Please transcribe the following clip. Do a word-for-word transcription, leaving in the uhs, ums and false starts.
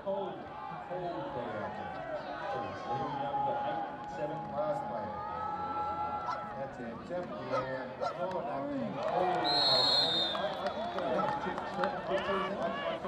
cold, cold day out there. So here we have the eight, seven last player. That's it. Jump in the air. Oh, that thing. Oh, I, I think that was just certain pitches.